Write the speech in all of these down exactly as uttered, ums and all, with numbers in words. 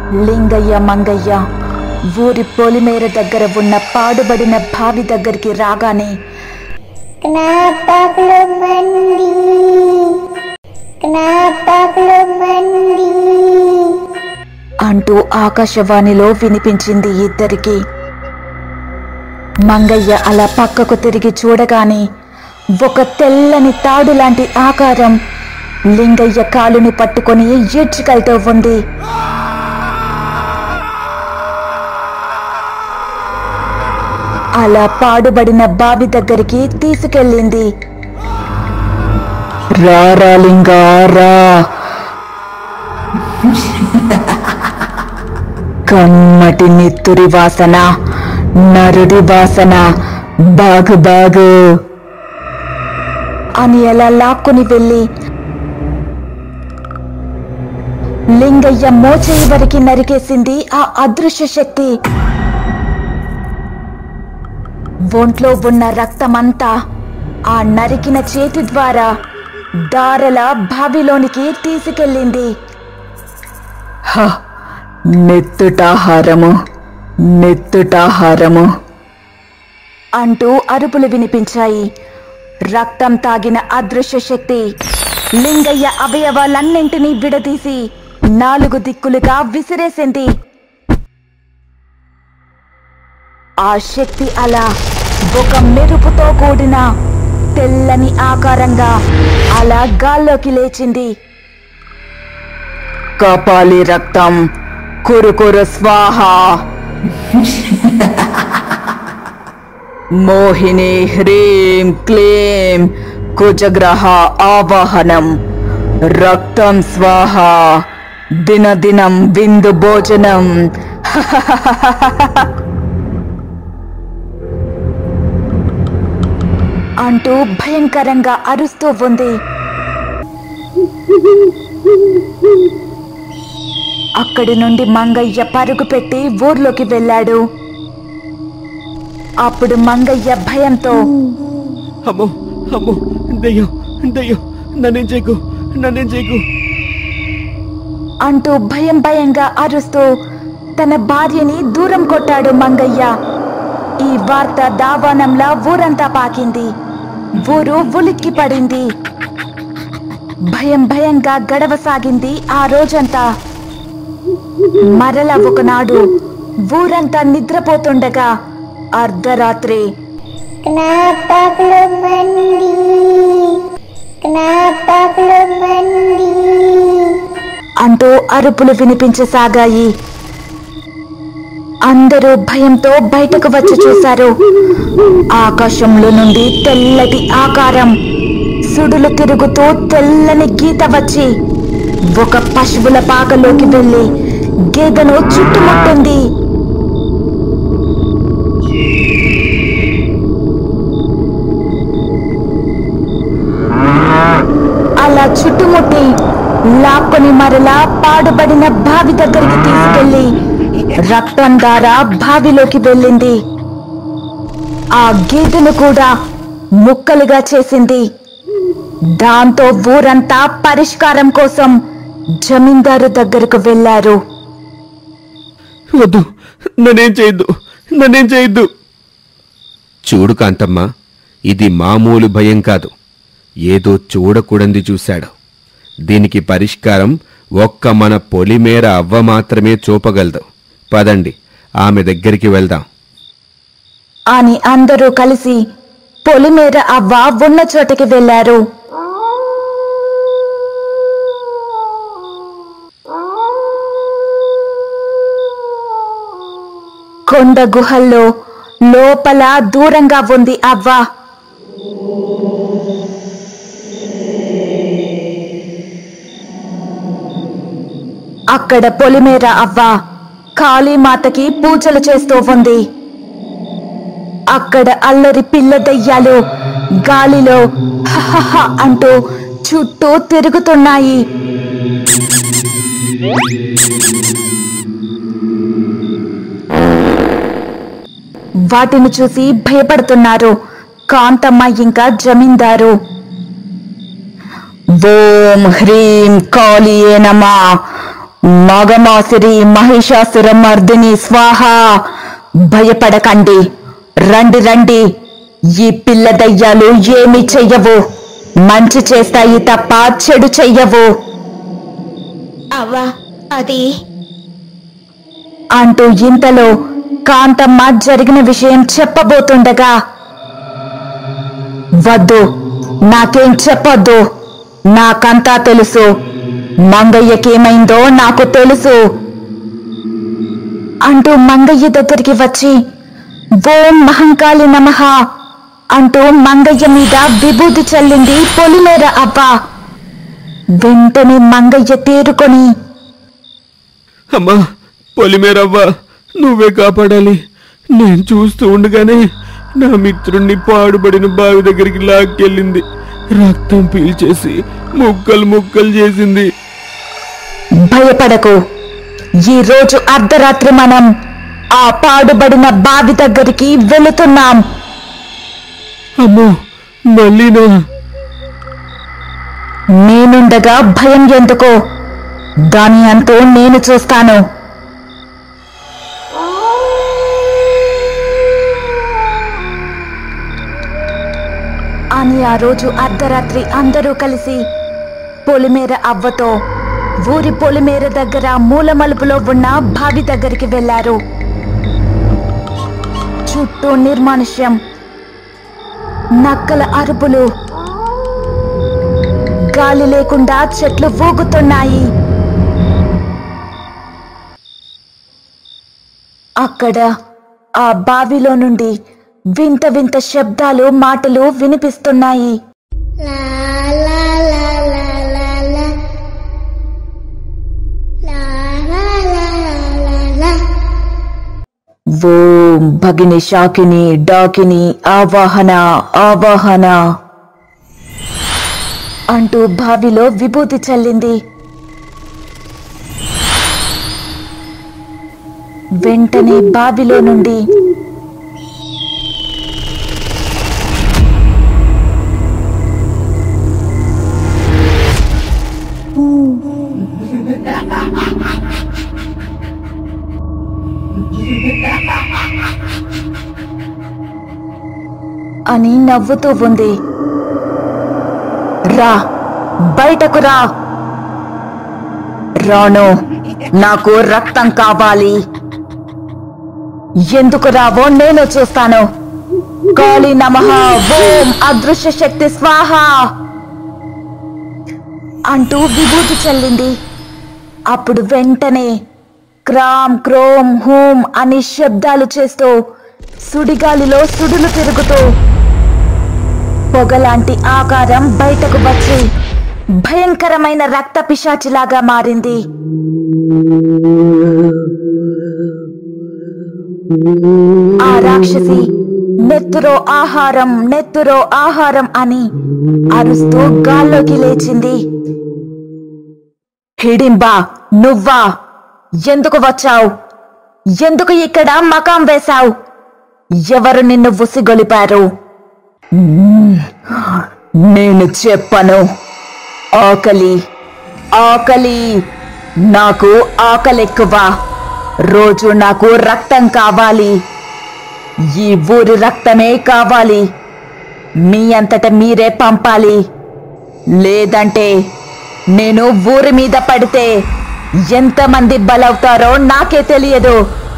లింగయ్య మంగయ్య ఊరి పొలిమేర దగ్గర ఉన్న పాడుబడిన బావి దగ్గరికి రాగానే అంటూ ఆకాశవాణిలో వినిపించింది ఇద్దరికి. మంగయ్య అలా పక్కకు తిరిగి చూడగానే ఒక తెల్లని తాడు లాంటి ఆకారం లింగయ్య కాలుని పట్టుకొని ఈడ్చుకెళ్తూ ఉంది. అలా పాడుబడిన బావి దగ్గరికి తీసుకెళ్ళింది. రారా లింగా రా, కమ్మటి నెత్తురి వాసన, నరుడి వాసన, బాగు బాగు అని అలా లాక్కుని వెళ్ళి లింగయ్య మోచేయి వరకు నరికేసింది ఆ అదృశ్య శక్తి. ఒంట్లో ఉన్న రక్తమంతా ఆ నరికిన చేతి ద్వారా దారల బావిలోనికి తీసుకెళ్ళింది. నెత్తుటాహారము నెత్తుటాహారము అంటూ అరుపులు వినిపించాయి. రక్తం తాగిన అదృశ్య శక్తి లింగయ్య అవయవాలన్నింటినీ విడదీసి నాలుగు దిక్కులుగా విసిరేసింది. ఆ శక్తి అలా ఒక మెరుపుతో కూడిన తెల్లని ఆకారంగా అలా గాల్లోకి లేచింది. కపాలి రక్తం కురుకురు స్వాహ, మోహిని హ్రీం క్లీం కుజగ్రహ ఆవాహనం, రక్తం స్వాహ, దినదినం విందు భోజనం అంటూ భయంకరంగా అరుస్తూ ఉంది. అక్కడి నుండి మంగయ్య పరుగు పెట్టి ఊర్లోకి వెళ్ళాడు. అప్పుడు మంగయ్య భయంతో అమ్మో అమ్మో దయ్యం దయ్యం నన్నేం చేయకు నన్నేం చేయకు అంటూ భయం భయంగా అరుస్తూ తన భార్యని దూరం కొట్టాడు మంగయ్య. ఈ వార్త దావానంలా ఊరంతా పాకింది. ఊరు ఉలిక్కి పడింది. భయం భయంగా గడవసాగింది ఆ రోజంతా. మరల ఒకనాడు ఊరంతా నిద్రపోతుండగా అర్ధరాత్రి అంటూ అరుపులు వినిపించసాగాయి. అందరూ భయంతో బయటకు వచ్చి చూశారు. ఆకాశంలో నుండి తెల్లటి ఆకారం సుడులు తిరుగుతూ తెల్లని గీత వచ్చి ఒక పశువుల పాకలోకి వెళ్ళి గేదెను చుట్టుముట్టింది. అలా చుట్టుముట్టి లాక్కొని మరలా పాడుబడిన బావి దగ్గరికి తీసుకెళ్లి రక్తం ద్వారా బావిలోకి వెళ్ళింది. ఆ గేదెను కూడా ముక్కలుగా చేసింది. దాంతో ఊరంతా పరిష్కారం కోసం జమీందారు దగ్గరకు వెళ్లారు. వద్దు, నన్నేం చేయొద్దు నన్నేం చేయొద్దు చూడు కాంతమ్మ, ఇది మామూలు భయం కాదు, ఏదో చూడకూడంది చూశాడు. దీనికి పరిష్కారం ఒక్క మన పొలిమేర అవ్వ మాత్రమే చూపగలదు. పదండి, ఆమె దగ్గరికి వెళ్దాం అని అందరూ కలిసి పొలిమేర అవ్వ ఉన్న చోటకి వెళ్లారు. కొండ గుహల్లో లోపల దూరంగా ఉంది అవ్వ. అక్కడ పొలిమేర అవ్వ కాళీమాతకి పూజలు చేస్తూ ఉంది. అక్కడ అల్లరి పిల్ల దయ్యాలు గాలిలో హహహ అంటూ చుట్టూ తిరుగుతున్నాయి. వాటిని చూసి భయపడుతున్నారు కాంతమ్మ ఇంకా జమీందారు. ఓం హ్రీం కాళీయే నమః, మగమాసురి మహిషాసుర మర్దిని స్వాహ. భయపడకండి, రండి రండి. ఈ పిల్ల దయ్యాలు ఏమి చెయ్యవు, మంచి చేస్తాయి తప్ప చెడు చెయ్యవు అవ్వా అది అంటూ ఇంతలో కాంతమ్మ జరిగిన విషయం చెప్పబోతుండగా, వద్దు, నాకేం చెప్పొద్దు, నాకంతా తెలుసు, మంగయ్యకేమైందో నాకు తెలుసు అంటూ మంగయ్య దగ్గరికి వచ్చి ఓం మహంకాళి నమః అంటూ మంగయ్య మీద విభూతి చల్లింది పొలిమేర అవ్వ. వెంటనే మంగయ్య తేరుకొని, అమ్మా పొలిమేరవ్వ, నువ్వే కాపాడాలి. నేను చూస్తూ ఉండగానే నా మిత్రుణ్ణి పాడుబడిన బావి దగ్గరికి లాక్కెళ్ళింది. రక్తం పీల్చేసి ముక్కలు ముక్కలు చేసింది. భయపడకు, ఈ రోజు అర్ధరాత్రి మనం ఆ పాడుబడిన బావి దగ్గరికి వెళుతున్నాం. అమ్మో, మళ్ళీనా? నేనుండగా భయం ఎందుకో, దాని అంటూ నేను చూస్తాను అని ఆ రోజు అర్ధరాత్రి అందరూ కలిసి పొలిమేర అవ్వతో ఊరి పొలిమేర దగ్గర మూల మలుపులో ఉన్న బావి దగ్గరికి వెళ్లారు. చుట్టూ నిర్మానుష్యం, నక్కల అరుపులు, గాలి లేకుండా చెట్లు ఊగుతున్నాయి. అక్కడ ఆ బావిలో నుండి వింత వింత శబ్దాలు, మాటలు వినిపిస్తున్నాయి. ఓం భగిని శాకిని డాకిని ఆవాహన ఆవాహన అంటూ బావిలో విభూతి చల్లింది. వెంటనే బావిలో నుండి అని నవ్వుతూ ఉంది. రా, బయటకు రా. రాను, నాకు రక్తం కావాలి. ఎందుకు రావో నేను చూస్తాను. కాళీ నమః, ఓం అదృశ్య శక్తి స్వాహ అంటూ విభూతి చల్లింది. అప్పుడు వెంటనే క్రామ్ క్రోమ్ హూం అని శబ్దాలు చేస్తూ సుడిగాలిలో సుడులు తిరుగుతూ పొగలాంటి ఆకారం బయటకు వచ్చి భయంకరమైన రక్త పిశాచిలాగా మారింది. ఆ రాక్షసి నెత్తురో ఆహారం, నెత్తురో ఆహారం అని అరుస్తూ గాల్లోకి లేచింది. హిడింబా, నువ్వా? ఎందుకు వచ్చావు? ఎందుకు ఇక్కడ మకాం వేశావు? ఎవరు నిన్ను ఉసిగొలిపారు? నేను చెప్పను. ఆకలి, ఆకలి, నాకు ఆకలెక్కువ. రోజు నాకు రక్తం కావాలి. ఈ ఊరి రక్తమే కావాలి. మీ అంతట మీరే పంపాలి. లేదంటే నేను ఊరి మీద పడితే ఎంతమంది బలవుతారో నాకే తెలియదు.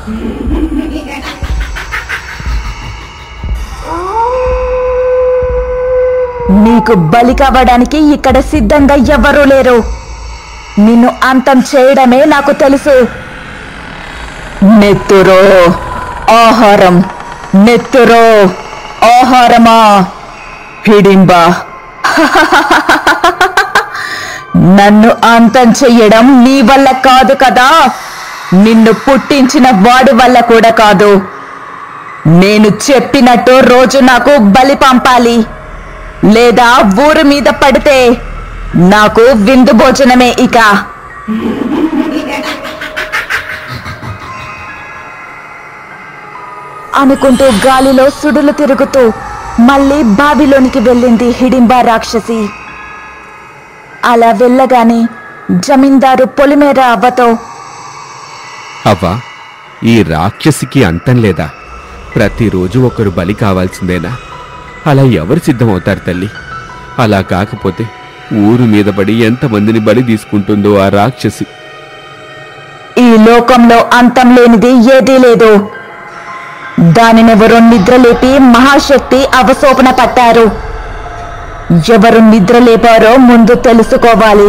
నీకు బలి కావడానికి ఇక్కడ సిద్ధంగా ఎవ్వరూ లేరు. నిన్ను అంతం చేయడమే నాకు తెలుసు. నెత్తురో ఆహారం, నెత్తురో ఆహారమా? హిడింబా, నన్ను అంతం చెయ్యడం నీ వల్ల కాదు కదా. నిన్ను పుట్టించిన వాడి వల్ల కూడా కాదు. నేను చెప్పినట్టు రోజు నాకు బలి పంపాలి. లేదా ఊరు మీద పడితే నాకు విందు భోజనమే ఇక. అనుకుంటూ గాలిలో సుడులు తిరుగుతూ మళ్ళీ బావిలోనికి వెళ్ళింది హిడింబా రాక్షసి. అలా వెళ్ళగానే జమీందారు పొలిమేర అవ్వతో, అవ్వా, ఈ రాక్షసికి అంతం లేదా? ప్రతిరోజు ఒకరు బలి కావాల్సిందేనా? అలా ఎవరు సిద్ధమవుతారు తల్లి? అలా కాకపోతే ఊరు మీద పడి ఎంతమందిని బలి తీసుకుంటుందో ఆ రాక్షసి. ఈ లోకంలో అంతం లేనిది ఏదీ లేదు. దానినెవరో నిద్రలేపి మహాశక్తి అవసోపన పట్టారు. ఎవరు నిద్రలేపారో ముందు తెలుసుకోవాలి.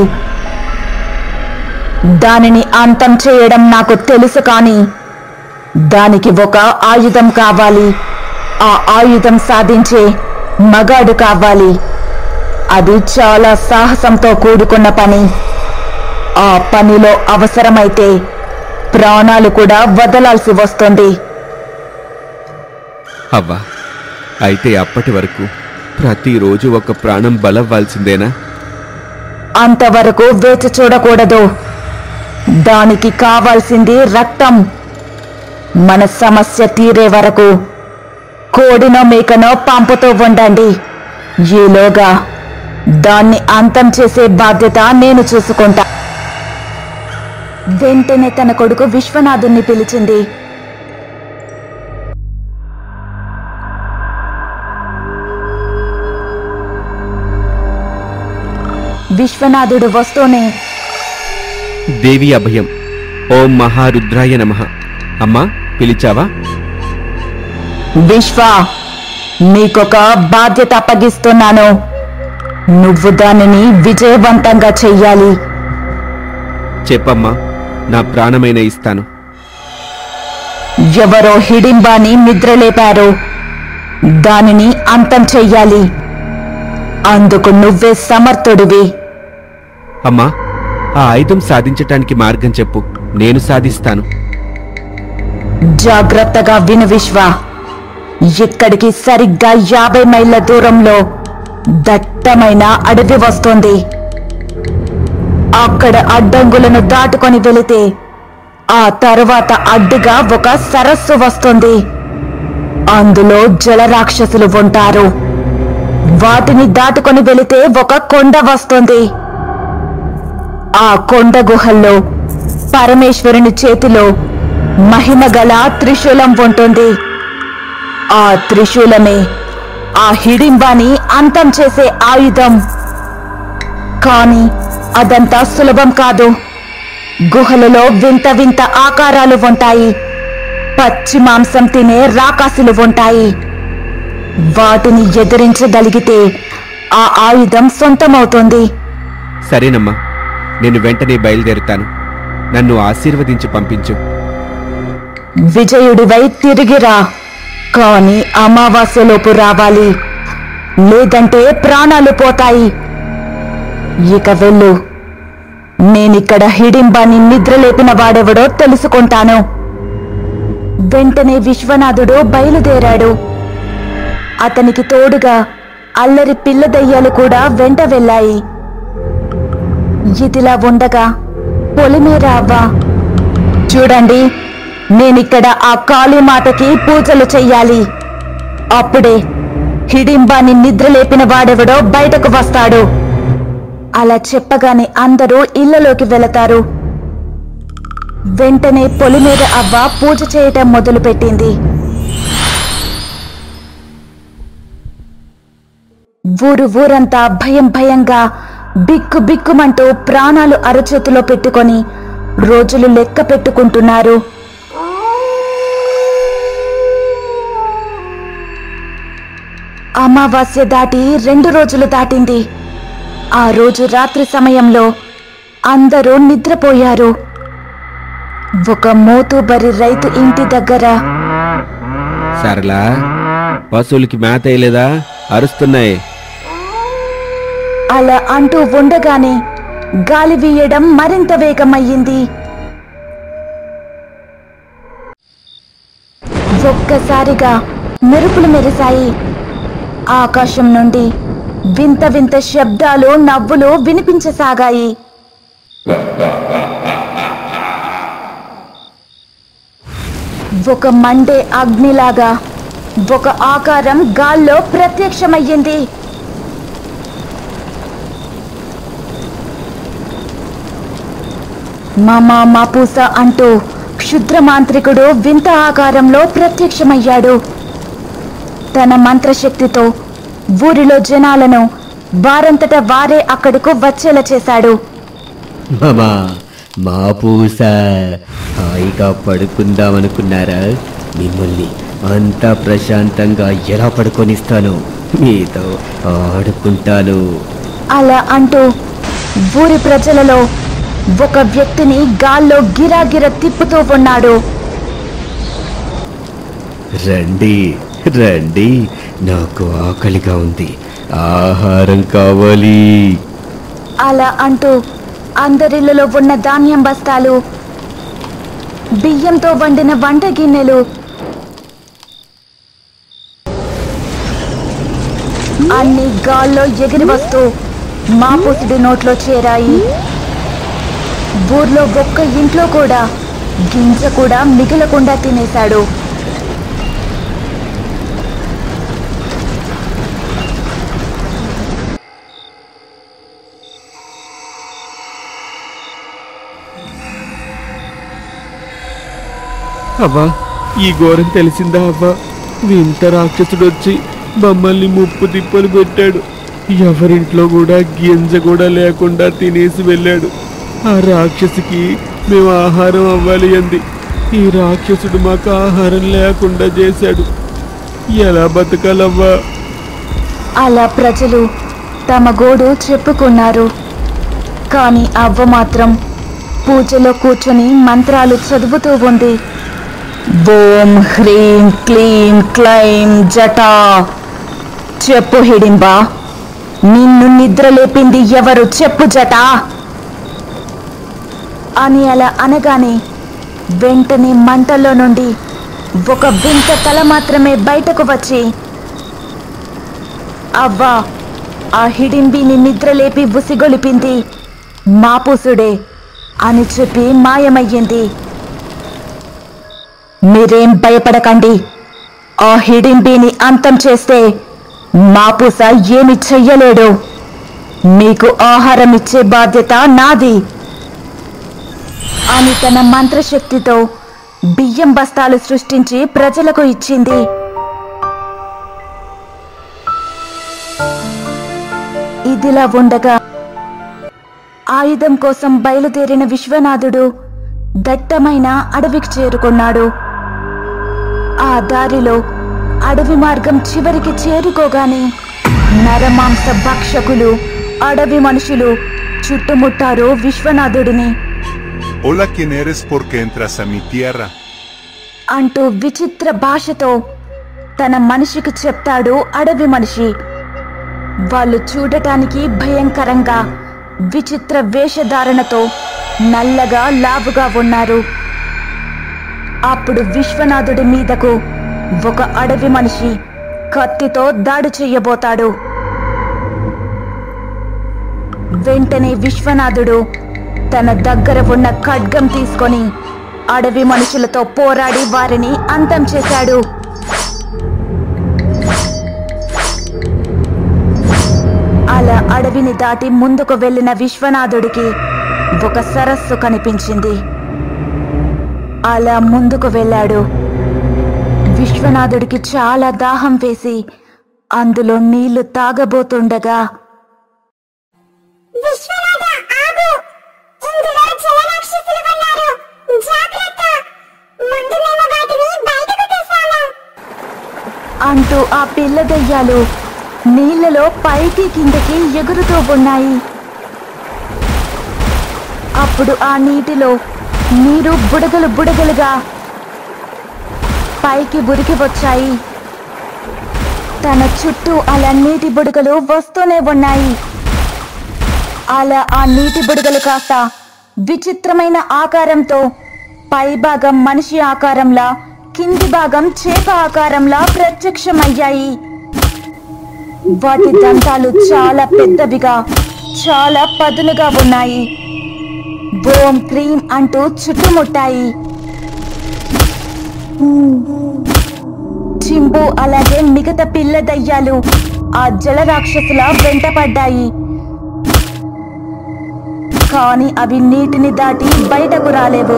దానిని అంతం చేయడం నాకు తెలుసు, కానీ దానికి ఒక ఆయుధం కావాలి. ఆ ఆయుధం సాధించే మగాడు కావాలి. అది చాలా సాహసంతో కూడుకున్న పని. ఆ పనిలో అవసరమైతే ప్రాణాలు కూడా వదలాల్సి వస్తుంది. అవ్వా, అయితే అప్పటి వరకు ప్రతిరోజు ఒక ప్రాణం బలవ్వాల్సిందేనా? అంతవరకు వేచి చూడకూడదు. దానికి కావాల్సింది రక్తం. మన సమస్య తీరే వరకు కోడినో మేకనో పంపుతూ ఉండండి. ఈలోగా దాన్ని అంతం చేసే బాధ్యత నేను చూసుకుంటా. వెంటనే తన కొడుకు విశ్వనాథుణ్ణి పిలిచింది. విశ్వనాథుడు వస్తూనే, దేవి అభయం, ఓం మహారుద్రాయ నమః. అమ్మా, పిలిచావా? విశ్వ, నీకొక బాధ్యత అప్పగిస్తున్నాను. నువ్వు దానిని విజయవంతంగా చెయ్యాలి. చెప్పమ్మా, నా ప్రాణమైన ఇస్తాను. ఎవరో హిడింబాని నిద్రలేపారు. దానిని అంతం చెయ్యాలి. అందుకు నువ్వే సమర్థుడివి. అమ్మా, ఆ ఆయుధం సాధించటానికి మార్గం చెప్పు, నేను సాధిస్తాను. జాగ్రత్తగా విను విశ్వ. ఇక్కడికి సరిగ్గా యాభై మైళ్ళ దూరంలో దట్టమైన అడవి వస్తుంది. అక్కడ అడ్డంగులను దాటుకొని వెళితే ఆ తరువాత అడ్డుగా ఒక సరస్సు వస్తుంది. అందులో జలరాక్షసులు ఉంటారు. వాటిని దాటుకొని వెళితే ఒక కొండ వస్తుంది. ఆ కొండ గుహల్లో పరమేశ్వరుని చేతిలో మహిమగల త్రిశూలం ఉంటుంది. ఆ త్రిశూలమే ఆ హిడింబాని అంతం చేసే ఆయుధం. కానీ అదంతా సులభం కాదు. గుహలలో వింత వింత ఆకారాలు ఉంటాయి. పచ్చి మాంసం తినే రాకాసులు ఉంటాయి. వాటిని ఎదిరించగలిగితే ఆ ఆయుధం సొంతమవుతుంది. సరేనమ్మా, నేను వెంటనే బయలుదేరుతాను. నన్ను ఆశీర్వదించి పంపించు. విజయుడివై తిరిగిరా, కానీ అమావాస్యలోపు రావాలి. లేదంటే ప్రాణాలు పోతాయి. ఇక వెళ్ళు. నేనిక్కడ హిడింబాని నిద్రలేపిన వాడెవడో తెలుసుకుంటాను. వెంటనే విశ్వనాథుడు బయలుదేరాడు. అతనికి తోడుగా అల్లరి పిల్ల దయ్యాలు కూడా వెంట వెళ్ళాయి. ఇదిలా ఉండగా పొలిమేర అవ్వ, చూడండి, నేనిక్కడ ఆ కాళీమాతకి పూజలు చెయ్యాలి. అప్పుడే హిడింబాని నిద్రలేపిన వాడెవడో బయటకు వస్తాడు. అలా చెప్పగానే అందరూ ఇళ్లలోకి వెళతారు. వెంటనే పొలిమేర అవ్వ పూజ చేయటం మొదలుపెట్టింది. ఊరు ఊరంతా భయం భయంగా బిక్కు బిక్కుమంటూ ప్రాణాలు అరచేతిలో పెట్టుకొని రోజులు లెక్క పెట్టుకుంటున్నారు. అమావాస్య దాటి రెండు రోజులు దాటింది. ఆ రోజు రాత్రి సమయంలో అందరూ నిద్రపోయారు. ఒక మోతుబరి రైతు ఇంటి దగ్గర, సరళా, పశువులకి మేత వేయలేదా? అరుస్తున్నాయి. అలా అంటూ ఉండగానే గాలి వీయడం మరింత వేగమయ్యింది. ఒక్కసారిగా మెరుపులు మెరిశాయి. ఆకాశం నుండి వింత వింత శబ్దాలు, నవ్వులు వినిపించసాగాయి. ఒక మండే అగ్నిలాగా ఒక ఆకారం గాల్లో ప్రత్యక్షమయ్యింది. మామా మాపూస అంటూ క్షుద్ర మాంత్రికుడు వింత ఆకారంలో ప్రత్యక్షమయ్యాడు. తన మంత్రశక్తితో ఊరిలో జనాలను వారంతట వారే అక్కడకు వచ్చేలా చేశాడు. మామా మాపూస, హాయిగా పడుకుందామనుకున్నారా? మిమ్మల్ని అంతా ప్రశాంతంగా ఎలా పడుకొనిస్తాను, మీతో ఆడుకుంటాను. అలా అంటూ ఊరి ప్రజలలో ఒక వ్యక్తిని గాల్లో గిరాగిర తిప్పుతూ ఉన్నాడు. రండి రండి, నాకు ఆకలిగా ఉంది, ఆహారం కావాలి. అలా అంటూ అందరిలో ఉన్న ధాన్యం బస్తాలు, బియ్యంతో వండిన వంట గిన్నెలు, అన్ని గాల్లో ఎగిరి వస్తూ మాపూసుడి నోట్లో చేరాయి. ఊర్లో ఒక్క ఇంట్లో కూడా గింజ కూడా మిగలకుండా తినేశాడు. అవ్వా, ఈ ఘోరం తెలిసిందా అవ్వా? వింత రాక్షసుడు వచ్చి మమ్మల్ని ముప్పు తిప్పలు పెట్టాడు. ఎవరింట్లో కూడా గింజ కూడా లేకుండా తినేసి వెళ్ళాడు. ఆ రాక్షసికి మేము ఆహారం అవ్వాలి అంది. ఈ రాక్షసుడు మాకు ఆహారం లేకుండా చేశాడు. ఎలా బతకాలవ్వా? అలా ప్రజలు తమ గోడు చెప్పుకున్నారు. కానీ అవ్వ మాత్రం పూజలో కూర్చొని మంత్రాలు చదువుతూ ఉంది. ఓం హ్రీం క్లీం క్లైం జటా. చెప్పు హిడింబా, నిన్ను నిద్ర లేపింది ఎవరు? చెప్పు జటా అని అలా అనగానే వెంటనే మంటల్లో నుండి ఒక వింత తల మాత్రమే బయటకు వచ్చి, అవ్వా, ఆ హిడింబిని నిద్రలేపి ఉసిగొలిపింది మాపూసుడే అని చెప్పి మాయమయ్యింది. మీరేం భయపడకండి, ఆ హిడింబిని అంతం చేస్తే మాపూస ఏమి చెయ్యలేడు. మీకు ఆహారం ఇచ్చే బాధ్యత నాది అని తన మంత్రశక్తితో బియ్యం బస్తాలు సృష్టించి ప్రజలకు ఇచ్చింది. ఇదిలా ఉండగా ఆయుధం కోసం బయలుదేరిన విశ్వనాథుడు దట్టమైన అడవికి చేరుకున్నాడు. ఆ దారిలో అడవి మార్గం చివరికి చేరుకోగానే నరమాంస భక్షకులు, అడవి మనుషులు చుట్టుముట్టారు విశ్వనాథుడిని. Hola, ¿quién eres? ¿Por qué entras a mi tierra? అంటూ విచిత్ర భాషతో తన మనిషికి చెప్తాడు అడవి మనిషి. వాళ్ళు చూడటానికి భయంకరంగా విచిత్ర వేషధారణతో నల్లగా లావుగా ఉన్నారు. అప్పుడు విశ్వనాథుడి మీదకు ఒక అడవి మనిషి కత్తితో దాడి చెయ్యబోతాడు. వెంటనే విశ్వనాథుడు తన దగ్గర ఉన్న ఖడ్గం తీసుకొని అడవి మనుషులతో పోరాడి వారిని అంతం చేశాడు. అలా అడవిని దాటి ముందుకు వెళ్లిన విశ్వనాథుడికి ఒక సరస్సు కనిపించింది. అలా ముందుకు వెళ్ళాడు. విశ్వనాథుడికి చాలా దాహం వేసి అందులో నీళ్లు తాగబోతుండగా, అంటూ ఆ పిల్ల దయ్యాలు నీళ్లలో పైకి కిందకి ఎగురుతూ ఉన్నాయి. అప్పుడు ఆ నీటిలో నీరు బుడగలు బుడగలుగా పైకి ఉరికి వచ్చాయి. తన చుట్టూ అలా నీటి బుడగలు వస్తూనే ఉన్నాయి. అలా ఆ నీటి బుడగలు కాస్త విచిత్రమైన ఆకారంతో పై భాగం మనిషి ఆకారంలా, కింది భాగం చేప ఆకారంలా ప్రత్యక్షమయ్యాయి. వాటి దంతాలు చాలా పెద్దవిగా, చాలా పదునుగా ఉన్నాయి. ఓం క్రీం అంటూ చుట్టుముట్టాయి. చింబు అలాగే మిగతా పిల్ల దయ్యాలు ఆ జల రాక్షసుల వెంటపడ్డాయి. కాని అవి నీటిని దాటి బయటకు రాలేవు.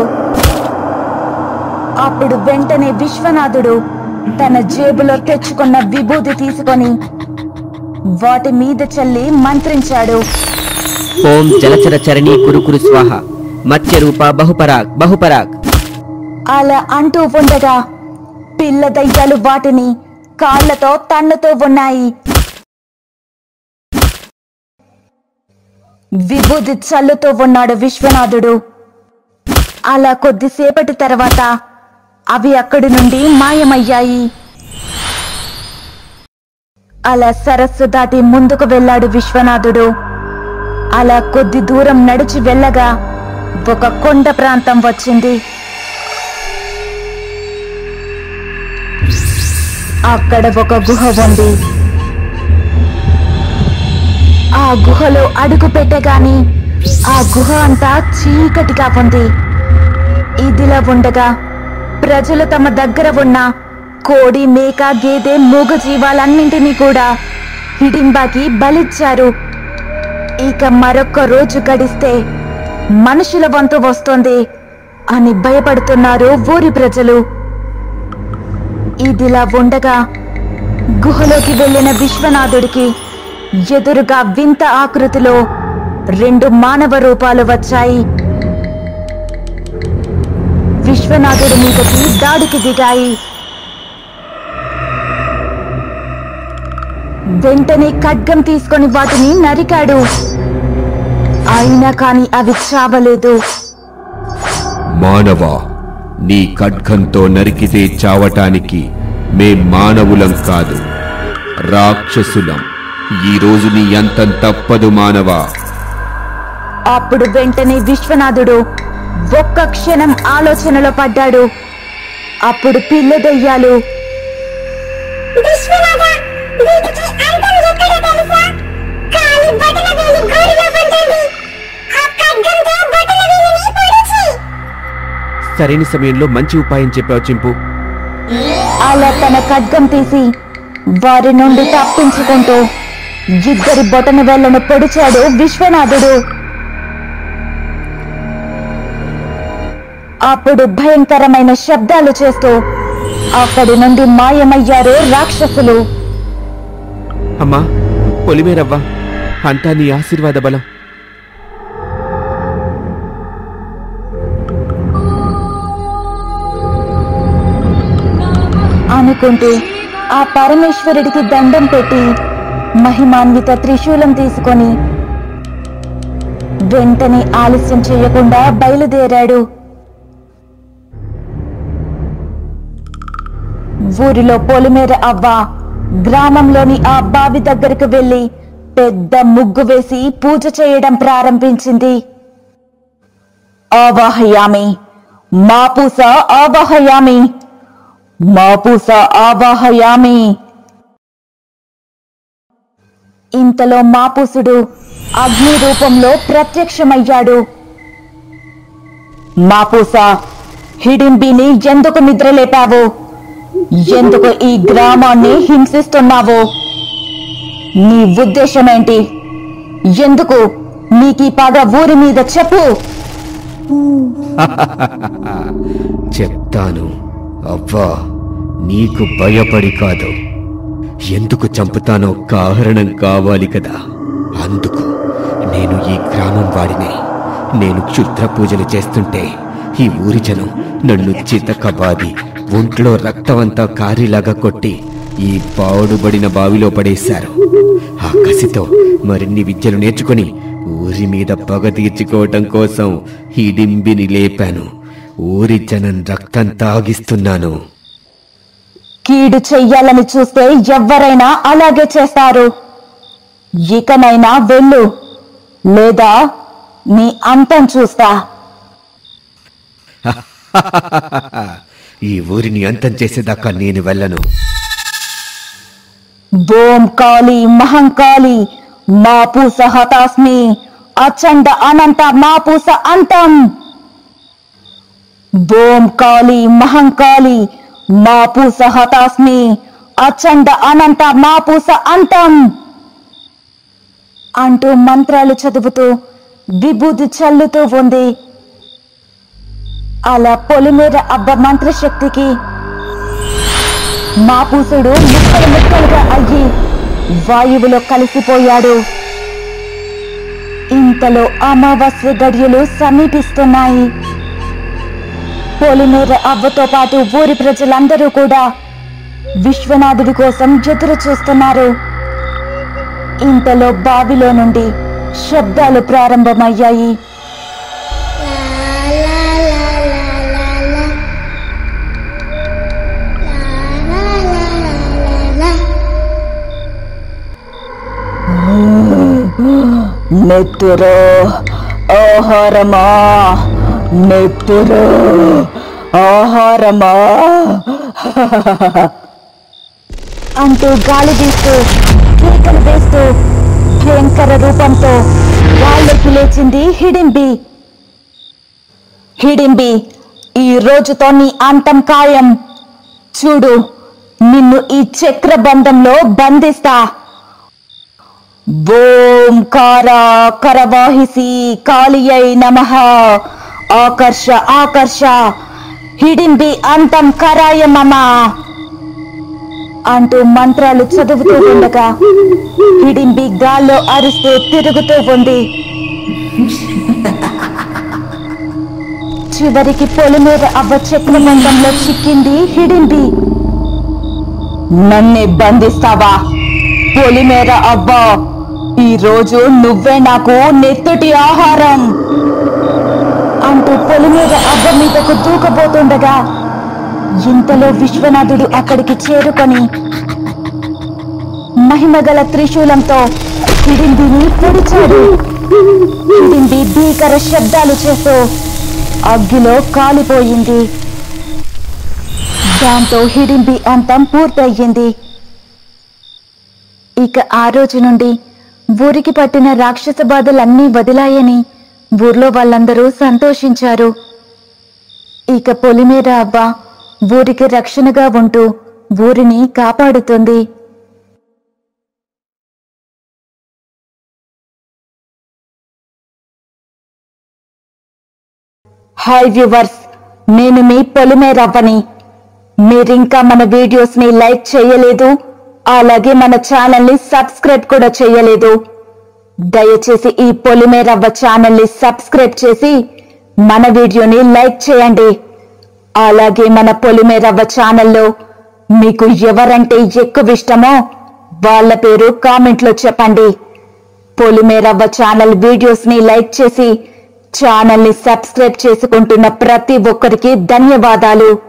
అప్పుడు వెంటనే విశ్వనాథుడు తన జేబులో తెచ్చుకున్న విభూతి తీసుకొని వాటి మీద చల్లి మంత్రించాడు. ఓం జలచర చరణి కురుకురు స్వాహ మత్స్య రూప బహుపరాగ్ బహుపరాగ్. అలా అంటూ ఉండగా పిల్ల దయ్యాలు వాటిని కాళ్లతో తన్నుతూ ఉన్నాయి. విభూతి చల్లుతూ ఉన్నాడు విశ్వనాథుడు. అలా కొద్దిసేపటి తర్వాత అవి అక్కడి నుండి మాయమయ్యాయి. అలా సరస్సు దాటి ముందుకు వెళ్ళాడు విశ్వనాథుడు. అలా కొద్ది దూరం నడిచి వెళ్ళగా ఒక కొండ ప్రాంతం వచ్చింది. అక్కడ ఒక గుహ ఉంది. ఆ గుహలో అడుగు పెట్టగాని ఆ గుహ అంతా చీకటిగా ఉంది. ఇదిలా ఉండగా ప్రజలు తమ దగ్గర ఉన్న కోడి, మేక, గేదె, మూగ జీవాలన్నింటినీ కూడా హిడింబాకి బలిచ్చారు. ఇక మరొక్క రోజు గడిస్తే మనుషుల వంతు వస్తుంది అని భయపడుతున్నారు ఊరి ప్రజలు. ఇదిలా ఉండగా గుహలోకి వెళ్ళిన విశ్వనాథుడికి ఎదురుగా వింత ఆకృతిలో రెండు మానవ రూపాలు వచ్చాయి. విశ్వనాథుడి మీదకి దాడికి దిగాయి. వెంటనే ఖడ్గం తీసుకొని వాటిని నరికాడు. అయినా కాని అవి చావలేదు. మానవా, నీ ఖడ్గంతో నరికితే చావటానికి మేం మానవులం కాదు, రాక్షసులం. ఈ రోజు నీ అంతం తప్పదు మానవా. అప్పుడు వెంటనే విశ్వనాథుడు ఒక్క క్షణం ఆలోచనలో పడ్డాడు. అప్పుడు పిల్ల దయ్యాలు సరైన సమయంలో మంచి ఉపాయం చెప్పావు చింపు. అలా తన ఖడ్గం తీసి వారి నుండి తప్పించుకుంటూ ఇద్దరి బొటన వేళ్లను పొడిచాడు విశ్వనాథుడు. అప్పుడు భయంకరమైన శబ్దాలు చేస్తూ అక్కడి నుండి మాయమయ్యారు రాక్షసులు. అమ్మా పొలిమేరవ్వా, అంతా నీ ఆశీర్వాద బలం. అనుకుంటూ ఆ పరమేశ్వరుడికి దండం పెట్టి మహిమాన్విత త్రిశూలం తీసుకొని వెంటనే ఆలస్యం చేయకుండా బయలుదేరాడు. ఊరిలో పొలిమేర అవ్వ గ్రామంలోని ఆ బావి దగ్గరకు వెళ్లి పెద్ద ముగ్గు వేసి పూజ చేయడం ప్రారంభించింది. ఆవాహయామి మాపూస ఆవాహయామి మాపూస ఆవాహయామి. ఇంతలో మాపూసుడు అగ్ని రూపంలో ప్రత్యక్షమయ్యాడు. మాపూస, హిడింబిని ఎందుకు నిద్రలేపావు? ఎందుకు ఈ గ్రామాన్ని హింసిస్తున్నావు? నీ ఉద్దేశమేంటి? ఎందుకు నీకీ పగ ఊరి మీద చెప్పు. చెప్తాను అవ్వా, నీకు భయపడి కాదు, ఎందుకు చంపుతానో కారణం కావాలి కదా. అందుకు నేను ఈ గ్రామం వాడినే. నేను క్షుద్ర పూజలు చేస్తుంటే ఈ ఊరి జనం నన్ను చితకబాది ఒంట్లో రక్తమంతా కారిలాగా కొట్టి ఈ పాడుబడిన బావిలో పడేశారు. ఆ కసితో మరిన్ని విద్యలు నేర్చుకుని ఊరి మీద పగ తీర్చుకోవటం కోసం హిడింబిని లేపాను. ఊరి జనం రక్తం తాగిస్తున్నాను. కీడు చెయ్యాలని చూస్తే ఎవ్వరైనా అలాగే చేస్తారు. ఇకనైనా వెళ్ళు, లేదా నీ అంతం చూస్తా. ఈ ఊరిని అంతం చేసేదాకా నేను వెళ్ళను. ఓం కాళీ మహంకాళి మాపూస హతాస్మి అచండ అనంత మాపూస అంతం. ఓం కాళీ మహంకాళి మాపూస హతాస్మి అచండ అనంత మాపూస అంతం అంటూ మంత్రాలు చదువుతూ విభూతి చల్లుతూ ఉంది. అలా పొలిమేర అబ్బ మంత్రశక్తికి మాపూసుడు ముక్కలు ముక్కలుగా అయ్యి వాయువులో కలిసిపోయాడు. ఇంతలో అమావాస్య గడియలు సమీపిస్తున్నాయి. పొలిమేర అవ్వతో పాటు ఊరి ప్రజలందరూ కూడా విశ్వనాథుడి కోసం ఎదురు చూస్తున్నారు. ఇంతలో బావిలో నుండి శబ్దాలు ప్రారంభమయ్యాయి. నెత్తురు ఆహారమా, నెత్తురు ఆహారమా అంటూ గాలి తీస్తూ కేకలు వేస్తూ భయంకర రూపంతో వాళ్ళకి లేచింది హిడింబి. హిడింబి, ఈ రోజుతో నీ అంతం ఖాయం. చూడు, నిన్ను ఈ చక్రబంధంలో బంధిస్తా. ఓం కారా కరవాహిసి కాళియై నమః. ఆకర్ష ఆకర్ష హిడింబి అంతం కరాయ మమ అంటూ మంత్రాలు చదువుతూ ఉండగా హిడింబి గాల్లో అరుస్తూ తిరుగుతూ ఉంది. చివరికి పొలిమేర అవ్వ చక్రబంధంలో చిక్కింది హిడింబి. నన్నే బంధిస్తావా పొలిమేర అవ్వ? ఈ రోజు నువ్వే నాకు నెత్తుటి ఆహారం అంటూ పొలిమేర అవ్వ మీదకు దూకబోతుండగా ఇంతలో విశ్వనాథుడు అక్కడికి చేరుకొని మహిమగల త్రిశూలంతో హిడింబిని పొడిచాడు. హిడింబి భీకర శబ్దాలు చేస్తూ అగ్గిలో కాలిపోయింది. దాంతో హిడింబి అంతం పూర్తయింది. ఇక ఆ రోజు నుండి ఊరికి పట్టిన రాక్షస బాధలన్నీ వదిలాయని ఊర్లో వాళ్ళందరూ సంతోషించారు. ఇక పొలిమేర అవ్వ ఊరికి రక్షణగా ఉంటూ ఊరిని కాపాడుతుంది. హాయ్ వ్యూవర్స్, నేను మీ పొలిమేర అవ్వని. మీరింకా మన వీడియోస్ ని లైక్ చేయలేదు, అలాగే మన ఛానల్ ని సబ్స్క్రైబ్ కూడా చేయలేదు. దయచేసి ఈ పొలిమేర అవ్వ ఛానల్ ని సబ్స్క్రైబ్ చేసి మన వీడియోని లైక్ చేయండి. అలాగే మన పొలిమేర అవ్వ ఛానల్లో మీకు ఎవరంటే ఎక్కువ ఇష్టమో వాళ్ళ పేరు కామెంట్ లో చెప్పండి. పొలిమేర అవ్వ ఛానల్ వీడియోస్ ని లైక్ చేసి ఛానల్ ని సబ్స్క్రైబ్ చేసుకుంటున్న ప్రతి ఒక్కరికి ధన్యవాదాలు.